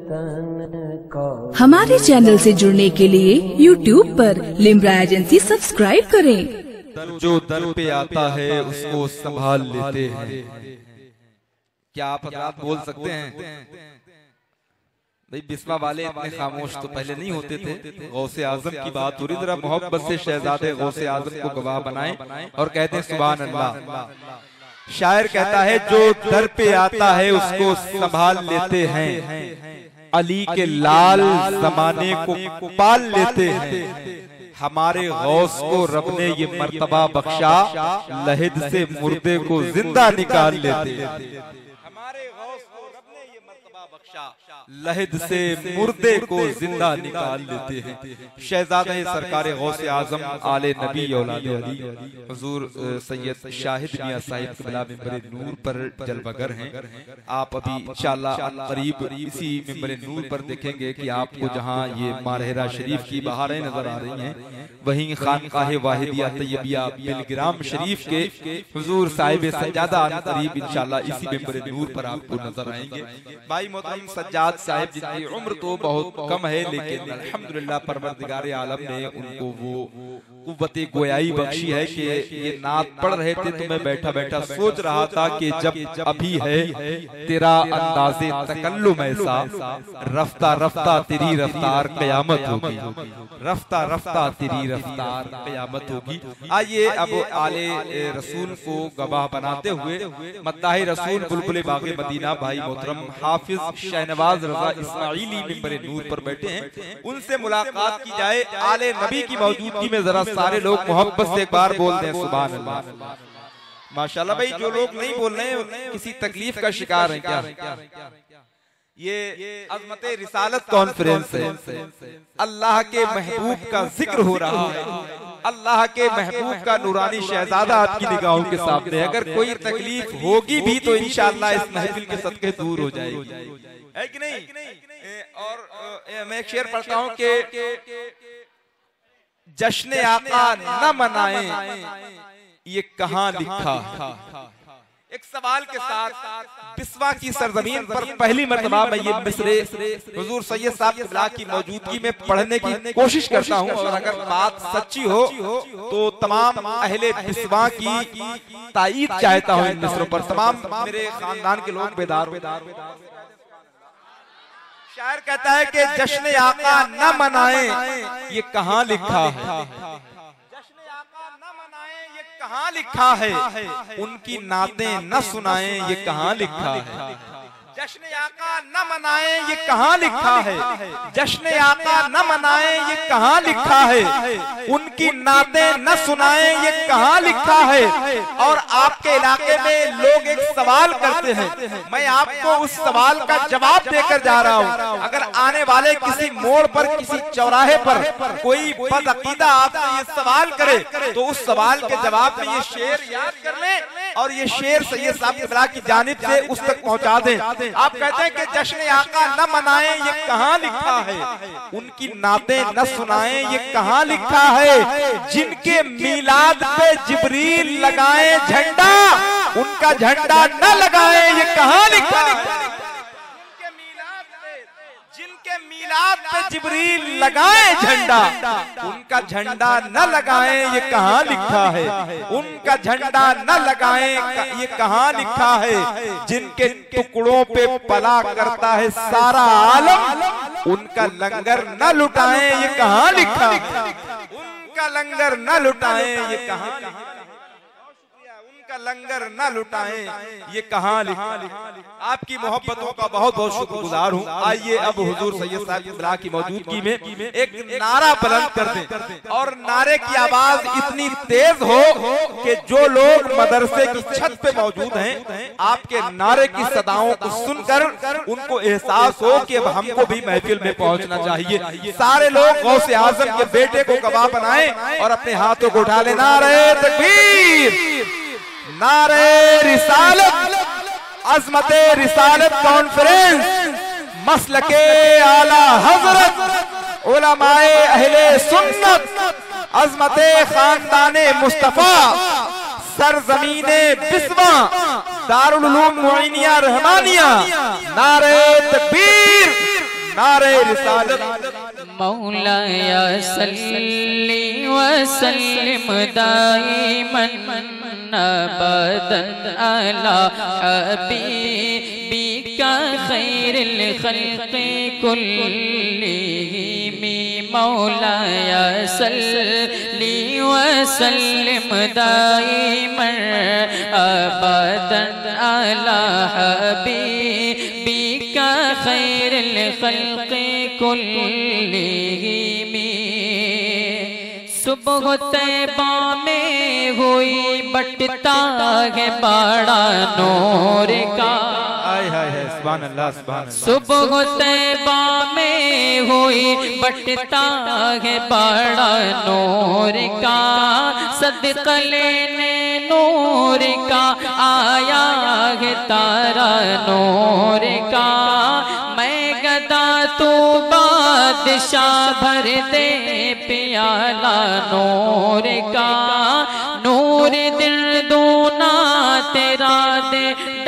हमारे चैनल से जुड़ने के लिए YouTube पर लिम्रा एजेंसी सब्सक्राइब करें। जो दर पे आता है उसको संभाल लेते हैं। क्या आप हज़रात बोल सकते हैं? भाई बिस्मा वाले इतने खामोश तो पहले नहीं होते थे। गौसे आजम की बात हो रही, जरा मोहब्बत से शहजादे गौसे आजम को गवाह बनाएं और कहते हैं सुभान अल्लाह। शायर कहता है जो दर पे आता है उसको संभाल लेते हैं, अली के लाल जमाने को पाल लेते हैं। हमारे गौस को रब ने ये मर्तबा बख्शा, लहद से मुर्दे को जिंदा निकाल लेते हैं। हमारे गौस को रब ने ये मर्तबा बख्शा, लहद से मुर्दे को जिंदा निकाल लेते हैं। शहजादे सरकार गौसे आजम आले नबी औलादे अली हुजूर सैयद शाहिद मियां साहिब क़िबला मिंबर नूर पर जलवागर हैं। आप अभी इंशाअल्लाह करीब इसी मिंबर नूर पर देखेंगे कि आपको जहां ये मारहरा शरीफ की बहारें नजर आ रही हैं, वहीं खानकाह वाहिदिया तैयबिया बिलग्राम शरीफ के हुजूर साहिब सज्जादा करीब इंशाअल्लाह इसी मिंबर नूर पर आपको नजर आएंगे। भाई मोहतरम सज्जाद साहिब जिनकी उम्र तो बहुत कम है, लेकिन अल्हम्दुलिल्लाह परवरदिगार आलम ने उनको वो कुव्वते गोयाई बख्शी है कि ये नात पढ़ रहे थे तो मैं बैठा बैठा सोच रहा था कि जब अभी है तेरा अंदाज़े तकल्लुम ऐसा, रफ्ता रफ्ता तेरी रफ्तार कयामत होगी, रफ्ता रफ्ता तेरी रफ्तार कयामत होगी। आइए अब आले रसूल को गवाह बनाते हुए मद्दाह रसूल बुलबुल बाग़े मदीना भाई मोहतरम हाफिज शहनवाज रजा इस्माइली मिंबर नूर पर बैठे हैं, उनसे मुलाकात की जाए। आले नबी की मौजूदगी में जरा सारे लोग मोहब्बत से एक बार बोल दें सुभान अल्लाह। माशाल्लाह भाई जो लोग नहीं बोल रहे हैं किसी तकलीफ का शिकार हैं क्या? ये अज़मत रिसालत कॉन्फ्रेंस है। अल्लाह के महबूब का जिक्र हो रहा है, अल्लाह के महबूब का नूरानी शहजादा आपकी निगाहों के सामने। अगर कोई तकलीफ होगी भी तो इंशाअल्लाह इस महफिल के सदके दूर हो जाएगी, है कि नहीं? और मैं एक शेर पढ़ता हूँ कि जश्न आका न मनाएं ये कहाँ लिखा। एक सवाल के साथ बिस्वा की सरजमीन पर पहली मर्तबा मैं ये मिसरे हुजूर सैयद साहब क़िबला की मौजूदगी में पढ़ने की कोशिश करता हूँ, और अगर बात सच्ची हो तो तमाम अहले बिस्वा की ताईद चाहता हूँ इन मिसरों पर। तमाम मेरे खानदान के लोग बेदार शायर कहता है कि जश्न आका न मनाएं ये कहाँ लिखा है, जश्न आका न मनाएं ये कहाँ लिखा है, उनकी नातें न सुनाएं ये कहाँ लिखा है। जश्न आका न मनाएं ये कहाँ लिखा है, जश्न आका न मनाएं ये कहाँ लिखा है, उनकी नातें न सुनाएं ये कहाँ लिखा है। और आपके इलाके में लोग एक सवाल करते हैं, मैं आपको उस सवाल का जवाब देकर जा रहा हूँ। अगर आने वाले किसी मोड़ पर किसी चौराहे पर कोई बदअकीदा आपसे ये सवाल करे तो उस सवाल के जवाब में ये शेर याद कर ले और ये शेर सैयद साहब क़िबला की जानिब से उस तक पहुँचा दें। आप कहते हैं कि जश्न आका न मनाएं ये कहाँ लिखा है, उनकी नातें न सुनाएं ये कहाँ लिखा है। जिनके मीलाद पे जिब्रील लगाए झंडा, उनका झंडा न लगाएं ये कहाँ लिखा है। जिनके मीलाद पे जिब्रील लगाए झंडा, उनका झंडा न लगाएं ये कहाँ लिखा है, उनका झंडा न लगाएं ये कहाँ लिखा है। जिनके टुकड़ों पे पला करता है सारा आलम, उनका लंगर न लुटाएं ये कहाँ लिखा है, उनका लंगर न लुटाएं ये कहाँ, का लंगर न लुटाएं ये कहाँ लिखा। आपकी मोहब्बतों का बहुत बहुत शुक्रगुजार हूँ। आइए अब हुजूर सैयद साहब क़िबला की मौजूदगी में एक नारा बुलंद कर दें, और नारे की आवाज इतनी तेज हो कि जो लोग मदरसे की छत पे मौजूद हैं आपके नारे की सदाओं को सुनकर उनको एहसास हो कि अब हमको भी महफिल में पहुंचना चाहिए। सारे लोग गौसे आजम के बेटे को गवाह बनाएं और अपने हाथों को उठा ले। नारे तकबीर, नारे रिसालत, अज़मते रिसालत कॉन्फ्रेंस, मसलके आला हजरत, उलमाए अहले सुन्नत, अज़मते खानदाने मुस्तफा, सरजमीने बिस्वा, दारुल उलूम मुइनिया रहमानिया। नारे तकबीर, नारे रिसालत। मौलाया सल्ली व सल्लिम दाइमन अबदन अला हबीबिका खैरिल खल्क़ि कुल्लिहिम। मौलाया सल्ली व सल्लिम दाइमन अबदन अला हबीबिका खैरिल खल्क़ि कुल्लिहिम। सुबह तैबा में हुई बटता है बड़ा नूर का। सुभान अल्लाह सुभान अल्लाह। सुबह तैबा में हुई बटता है बड़ा नूर का। सदका लेने नूर का आया है तारा नूर का। मैं गदा तू बादशाह भर दे प्याला नूर का। नूर दिल दूना तेरा दे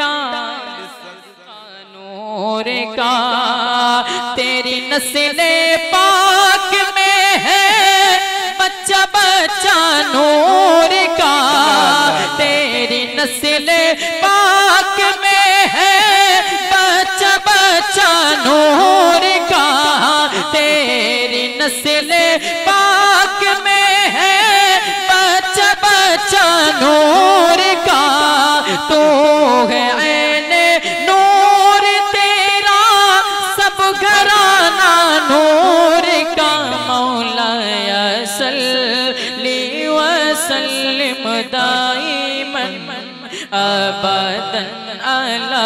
नूर का। तेरी नस्ले पाक में है बच्चा बच्चा नूर का। तेरी नस्ले पाक में है बच्चा बच्चा नूर का। तेरी नस्ले पाक में है बच्चा बच्चा नूर का। तू है ऐने नूर तेरा सब घराना नूर का। मौलाया सल्ली व सल्लिम दाइमन अबदन अला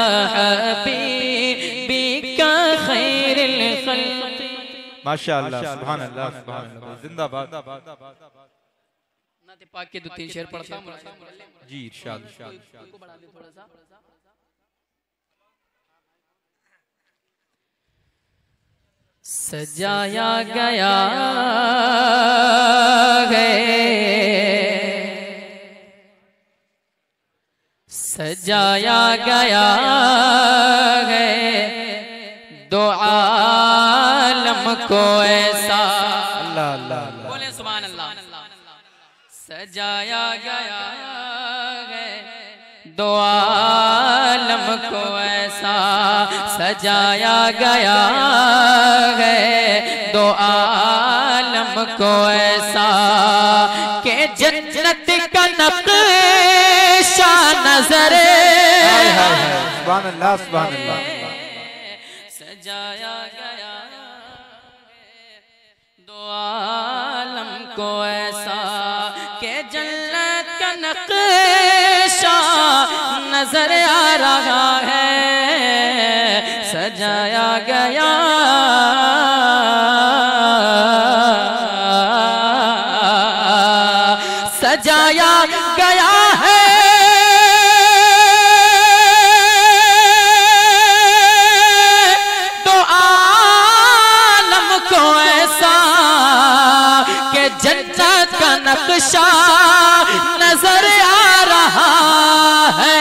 हबीबिका खैरिल खल्क़ि। माशाअल्लाह सुभान अल्लाह सुभान अल्लाह। जिंदाबाद। नाते पाक के 2-3 शेर पढ़ता हूं जी इरशाद। सजाया गया है सजाया गया है दो आलम को ऐसा। अल्लाह अल्लाह बोले सुभान अल्लाह। सजाया गया है दो आलम को ऐसा। सजाया गया है दो आलम को ऐसा के जन्नत का नक्शा नजर। सुभान अल्लाह सुभान अल्लाह। सजाया गया दो आलम को ऐसा के जन्नत का नक्शा नजर आ रहा है। सजाया गया सजाया गया है दो आलम को ऐसा के जन्नत का नक्शा नजर आ रहा है।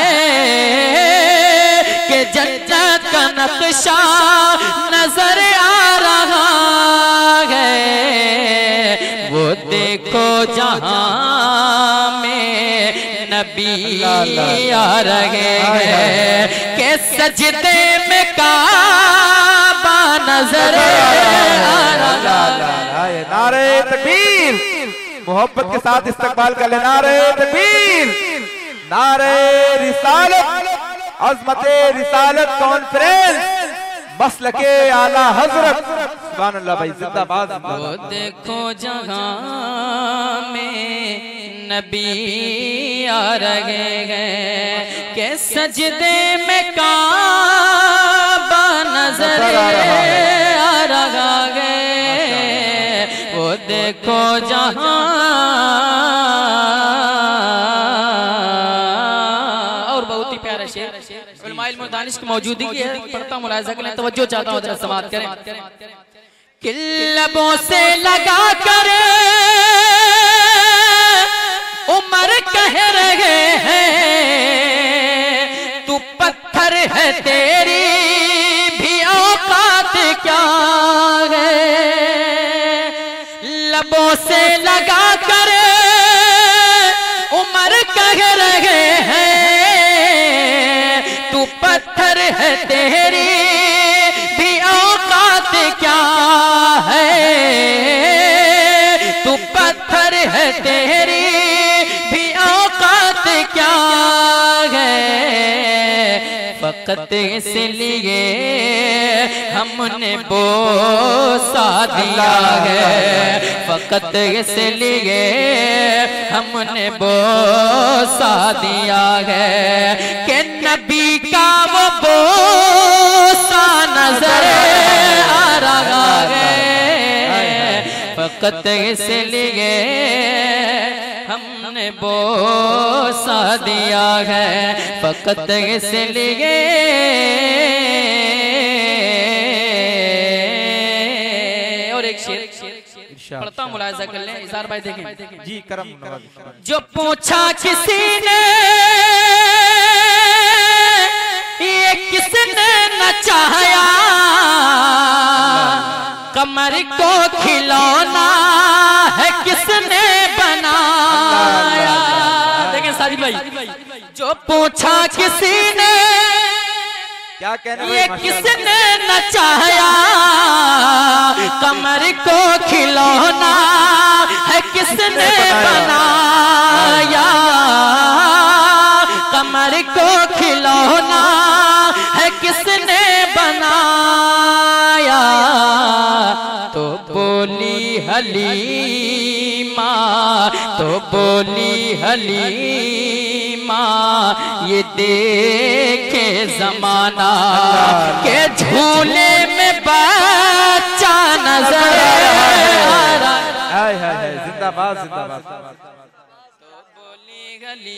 के जन्नत का नक्शा नजर आ रहा है। वो देखो जहां में नबी आ रहे हैं के सजदे में काबा नजर आ रहा है। नारे तकबीर। मोहब्बत के साथ इस्तकबाल कर ले। नारे तकबीर। नारे रिसालत। अज़मते रिसालत कॉन्फ्रेंस मसलके आला हजरत। सुभान अल्लाह भाई जिंदाबाद। वो देखो जहां में नबी आ रहे हैं के सजदे में काबा नजर आ रहा है। वो देखो जहां और बहुत ही प्यारा शेर उलमाए दानिश की मौजूदगी है। पढ़ता मुलाहिजा करें तवज्जो चाहता हूँ जरा समाअत करें। किल्लबों से लगा कर उमर कह रहे हैं तू पत्थर है तेरी भी औकात क्या। लबों से लगा कर उमर कह रहे हैं तू पत्थर है तेरी भी औकात क्या है, तू पत्थर है तेरी भी औकात क्या है। फकत इसलिए हमने बोसा दिया है, फकत इसलिए हमने बोसा दिया है कि नबी का वो बोसा नजर आ रहा है। फकत इसलिए हमने बोसा दिया है, फकत इसलिए। और एक शेर पढ़ता हूं, मुलाहिजा कर लें। इज़हार भाई देखें जी करम। जो पूछा किसी ने ये किसने नचाया, कमर को खिलौना है किसने बनाया। देखें साजिद भाई, जो पूछा किसी ने क्या कहना ये किसने नचाया, कमर को खिलौना है किसने बनाया, कमर को खिलौना है किसने बनाया। तो बोली हलीमा, तो बोली हलीमा ये देखे जमाना के झूले में बच्चा नजर आ रहा। हाय हाय हाय, जिंदाबाद जिंदाबाद। तो बोली गली,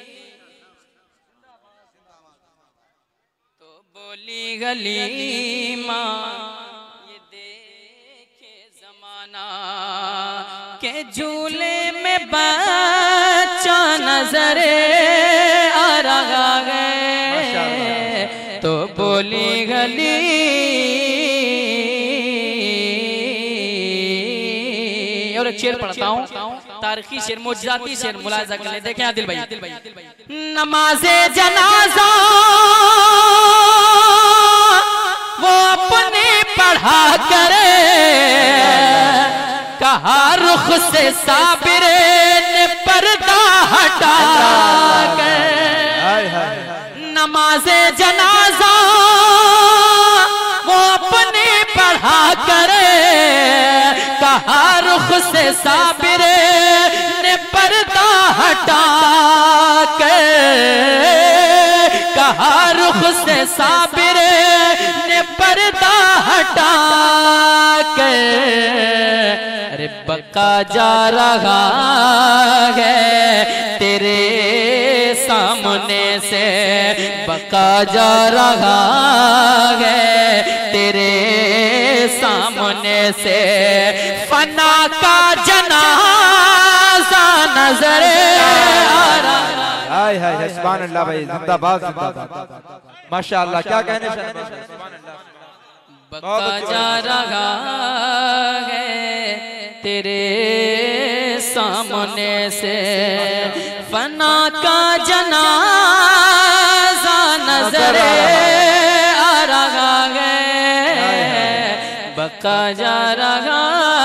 तो बोली गली माँ ये देखे जमाना के झूले में बच्चा नजर आ रहा है। तो बोली गली और एक शेर पढ़ता हूँ, तारीखी शेर, मोजाती शेर, मुलाहिजा कर ले। देखें आदिल भाई, नमाज़े जनाजा वो अपने पढ़ा करे, कहा रुख से साबिर ने पर्दा हटा कर। नमाज़े जनाजा वो अपने पढ़ा करे, कहा रुख से साबिर ने पर्दा हटा के, कहा रुख से साबिर ने पर्दा हटा के। अरे बका जा रहा है तेरे सामने से, बका जा रहा है तेरे सामने से, फना का जनाजा नजर आ रहा। हाय हाय हाय, सुभान अल्लाह भाई, जिंदाबाद जिंदाबाद, माशाअल्लाह। क्या कहने बका जा रहा है तेरे सामने से, फना का जनाजा नजर आ रहा है। बका जा रहा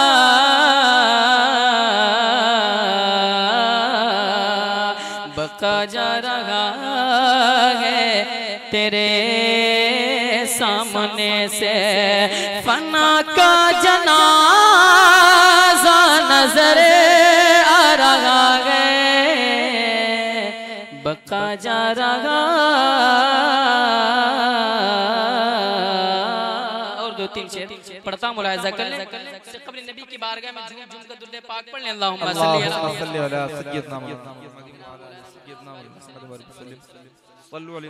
बका जा रहा है तेरे सामने से, फना का जनाजा नजर आ रहा है। बका जा रहा। और दो तीन शेर पढ़ता हूं, मुलाहिजा कर लें। कब्र नबी की बारगाह में झूम झूम कर दुरूद पाक पढ़ लें। अल्लाहुम्मा सल्ली अला सय्यदना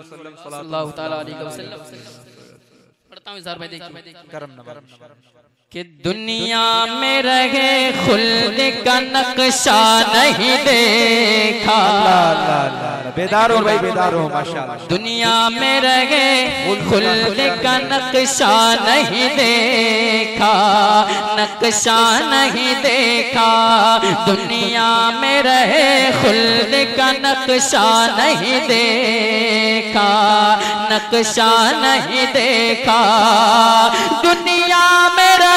सल्लल्लाहु तआला अलैहि वसल्लम। पढ़ता हूं, इज़हार भाई देखिए। करम। कि दुनिया में रहे खुल्द का नक्शा नहीं देखा। बेदार हो भाई, बेदार हो माशाल्लाह। दुनिया में रहे खुल्द का नक्शा नहीं देखा, नक्शा नहीं देखा। दुनिया में रहे खुल्द का नक्शा नहीं देखा, नक्शा नहीं देखा। दुनिया में रहे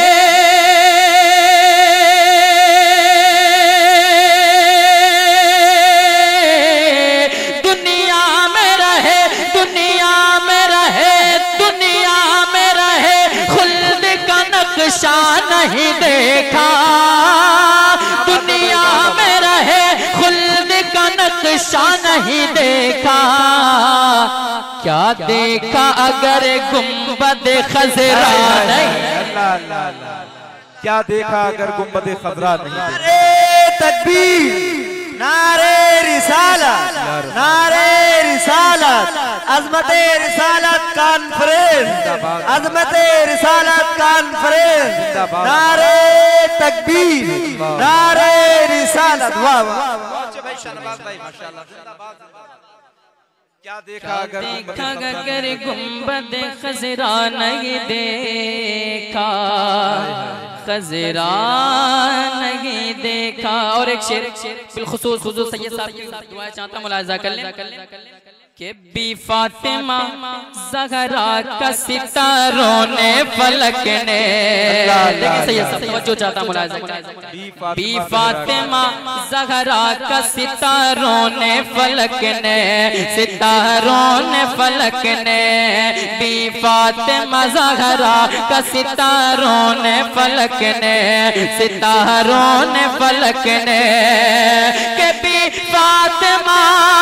दुनिया में रहे, दुनिया में रहे, दुनिया में रहे खुल्द का नक्शा नहीं देखा। दुनिया में रहे खुल्द का नक्शा नहीं देखा। क्या देखा अगर गुंबद खजरा नहीं, क्या देखा अगर गुंबद खजरा नहीं। नारे तकबीर, नारे रिसालत, नारे रिसालत, अज़मते रिसालत कॉन्फ्रेंस, अज़मते रिसालत कॉन्फ्रेंस। नारे तकबीर, नारे रिसालत। वाह वाह भाई, शहनाज भाई माशाल्लाह। क्या देखा अगर गुंबद खजरा नहीं देखा, खजरा नहीं देखा। और एक शेर बिलखुसूस हुजूर सैयद साहब की दुआ चाहता मुलाहिजा कर लें कि बी फातिमा ज़हरा का सितारों ने फलक ने, देखिए सैयद साहब तवज्जो चाहता मुलाहिजा करें। बी फातिमा ज़हरा का सितारों ने फलक ने, सितारों ने फलक ने। बी फातिमा ज़हरा का सितारों ने फलक ने, सितारों ने फलक ने। के बी फातिमा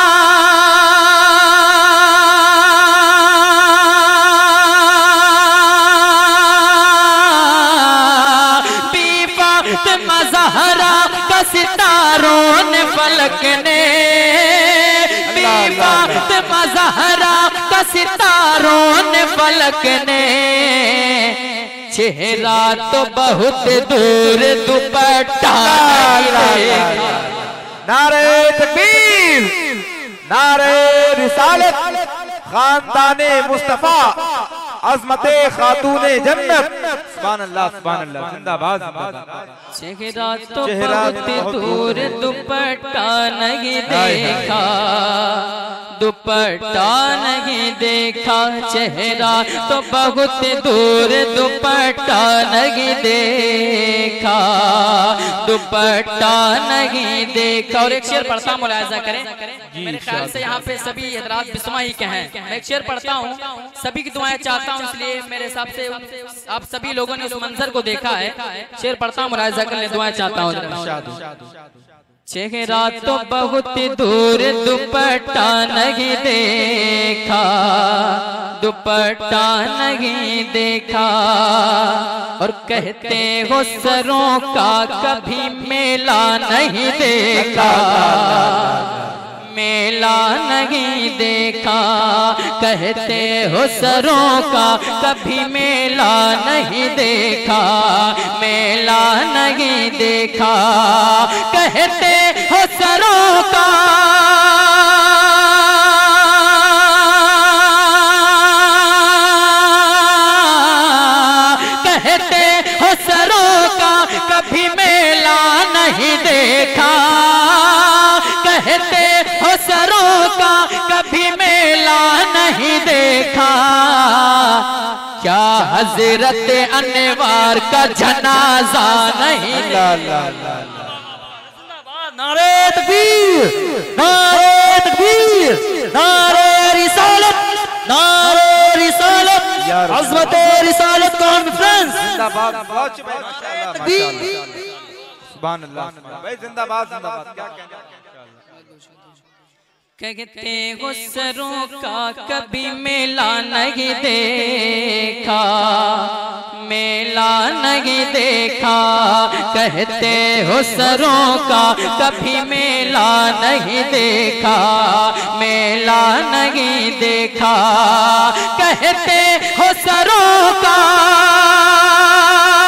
ज़हरा का सितारों ने फलक ने, फातिमा ज़हरा का सितारों ने फलक ने। चेहरा तो बहुत दूर दुपट्टा। नारे तकबीर, नारे रिसालत, खानदाने मुस्तफा, अज़मते खातूने जन्नत। सुभान अल्लाह, सुभान अल्लाह, जिंदाबाद, जिंदाबाद। चेहरा तो बहुत दूर दुपट्टा नहीं देखा, दुपट्टा नहीं देखा। चेहरा तो बहुत दूर दुपट्टा नहीं देखा, दुपट्टा नहीं देखा। और एक शेर पढ़ता हूँ, मुलाहिजा करें। मेरे ख्याल से यहाँ पे सभी हज़रात बिस्मा ही के हैं। मैं एक शेर पढ़ता हूँ, सभी की दुआएं चाहता हूँ, इसलिए मेरे हिसाब से आप सभी लोगों ने उस मंजर को देखा है। शेर पढ़ता हूँ, मुलाहिजा कर ले, दुआएं चाहता हूँ। चेहरा तो बहुत दूर दुपट्टा नहीं देखा, दुपट्टा नहीं देखा। और कहते हो सरों का कभी मेला नहीं देखा, मेला नहीं देखा। कहते हो सरों का कभी मेला नहीं देखा, मेला नहीं देखा। कहते हो सरों का कहते हो सरों का कभी मेला नहीं देखा, कहते हो सरों का कभी मेला नहीं देखा। क्या हजरत अनवार का जनाजा नहीं। नारे तकबीर, नारे तकबीर, नारे रिसालत, नारे रिसालत, अज़मते रिसालत कॉन्फ्रेंस। जिंदाबाद, सुभान अल्लाह भाई, जिंदाबाद, जिंदाबाद। क्या कहना कहते हो सरों का कभी मेला नहीं देखा, मेला नहीं देखा। कहते हो सरों का कभी मेला नहीं देखा, मेला नहीं देखा। कहते हो सरों का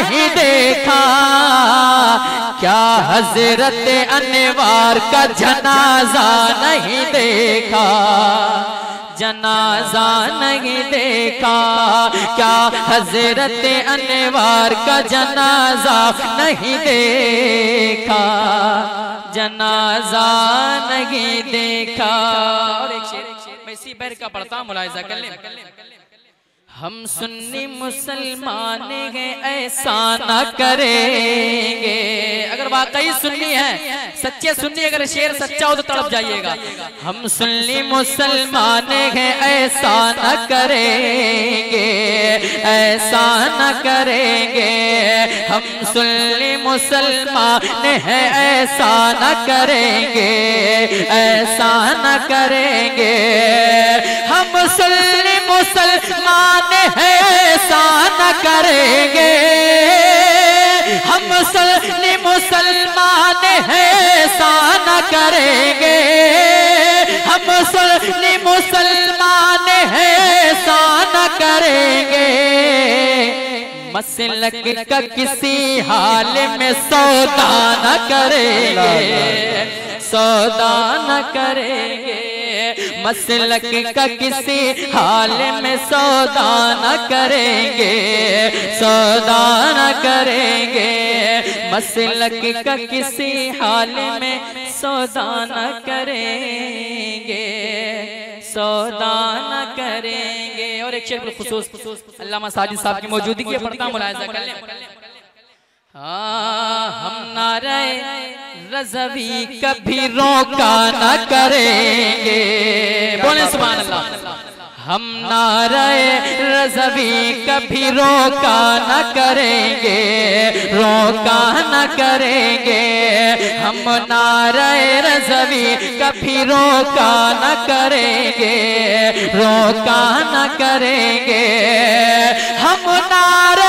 नहीं देखा, क्या हजरत अनवार का जनाजा नहीं देखा, जनाजा नहीं देखा, क्या हजरत अनवार का जनाजा नहीं देखा, जनाजा नहीं देखा। और एक शेर मैं इसी बैर का पढ़ता हूं, मुलाहिजा कर लें। हम सुन्नी मुसलमान हैं ऐसा न करेंगे, अगर वाकई सुन्नी है, सच्चे सुन्नी, अगर शेर सच्चा हो तो तड़प जाइएगा। हम सुन्नी मुसलमान हैं ऐसा न करेंगे, ऐसा न करेंगे, हम सुन्नी मुसलमान हैं ऐसा न करेंगे, ऐसा न करेंगे, हम सुन्नी मुसलमान है ऐसा न करेंगे, हम सुन्नी मुसलमान है ऐसा न करेंगे, हम सुन्नी मुसलमान है ऐसा न करेंगे, मसलक का किसी हाल में सौदा न करेंगे, सौदा न करेंगे, मसलक का किसी हाल में सौदा न करेंगे, सौदा न करेंगे, मसलक का किसी हाल में सौदा न करेंगे, सौदा न करेंगे। और एक शेर बिलखुसूस अल्लामा साजिद साहब की मौजूदगी है, पढ़ता मुलाहिजा कर लें। हम नारे रज़वी कभी रोका न करेंगे, बोले सुभान अल्लाह। हम नारे रज़वी कभी रोका न करेंगे, रोका न करेंगे, हम नारे रज़वी कभी रोका न करेंगे, रोका न करेंगे, हम नारे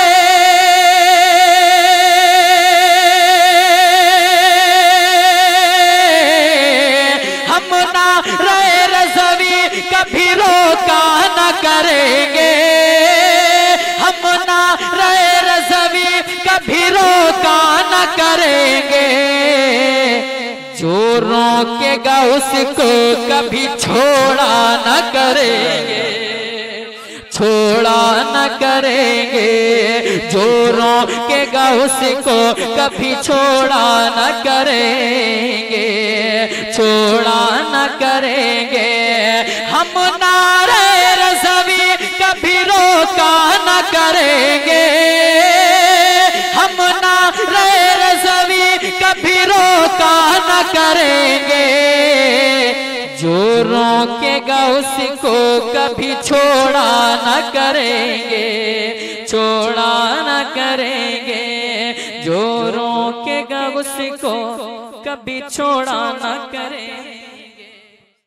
कभी रोका न करेंगे, हम ना रज़वी कभी रोका न करेंगे, जो रोकेगा उसको कभी छोड़ा न करेंगे, छोड़ा न करेंगे, जो रोकेगा उसको कभी छोड़ा न करेंगे, छोड़ा न करेंगे, हम नारे रज़वी कभी रोका न करेंगे, हम नारे रज़वी कभी रोका न करेंगे, जो रोकेगा उसको कभी छोड़ा न करेंगे, छोड़ा न करेंगे, जो रोकेगा उसको कभी छोड़ा न करेंगे।